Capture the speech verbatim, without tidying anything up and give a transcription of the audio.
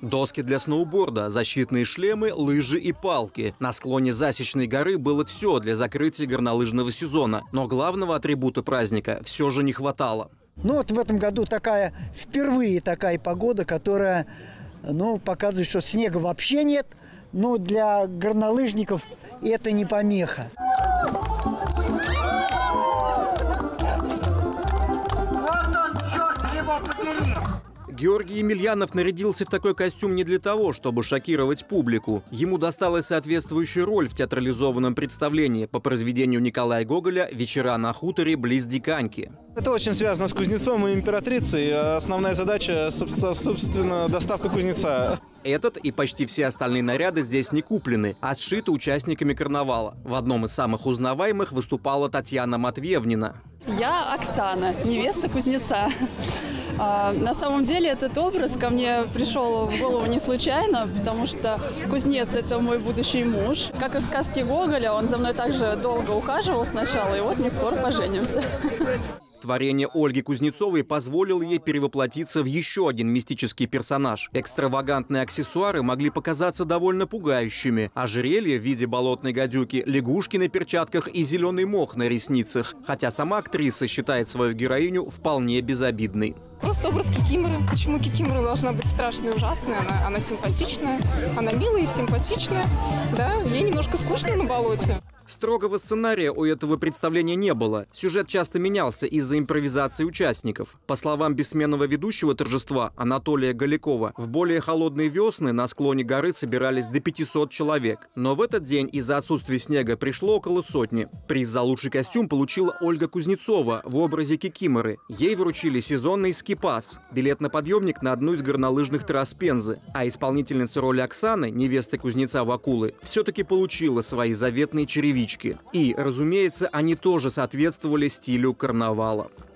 Доски для сноуборда, защитные шлемы, лыжи и палки. На склоне Засечной горы было все для закрытия горнолыжного сезона. Но главного атрибута праздника все же не хватало. Ну вот в этом году такая, впервые такая погода, которая, ну, показывает, что снега вообще нет. Но для горнолыжников это не помеха. Георгий Емельянов нарядился в такой костюм не для того, чтобы шокировать публику. Ему досталась соответствующая роль в театрализованном представлении по произведению Николая Гоголя «Вечера на хуторе близ Диканьки». Это очень связано с кузнецом и императрицей. Основная задача, собственно, доставка кузнеца. Этот и почти все остальные наряды здесь не куплены, а сшиты участниками карнавала. В одном из самых узнаваемых выступала Татьяна Матвеевнина. Я Оксана, невеста кузнеца. А, на самом деле этот образ ко мне пришел в голову не случайно, потому что кузнец – это мой будущий муж. Как и в сказке Гоголя, он за мной также долго ухаживал сначала, и вот мы скоро поженимся. Творение Ольги Кузнецовой позволило ей перевоплотиться в еще один мистический персонаж. Экстравагантные аксессуары могли показаться довольно пугающими. Ожерелье в виде болотной гадюки, лягушки на перчатках и зеленый мох на ресницах. Хотя сама актриса считает свою героиню вполне безобидной. Просто образ Кикиморы. Почему Кикимора должна быть страшной и ужасной? Она, она симпатичная, она милая и симпатичная. Да, ей немножко скучно на болоте. Строгого сценария у этого представления не было. Сюжет часто менялся из-за импровизации участников. По словам бессменного ведущего торжества Анатолия Голякова, в более холодные весны на склоне горы собирались до пятисот человек. Но в этот день из-за отсутствия снега пришло около сотни. Приз за лучший костюм получила Ольга Кузнецова в образе Кикиморы. Ей вручили сезонный скипас – билет на подъемник на одну из горнолыжных трасс Пензы. А исполнительница роли Оксаны, невесты кузнеца Вакулы, все-таки получила свои заветные черевики. И, разумеется, они тоже соответствовали стилю карнавала.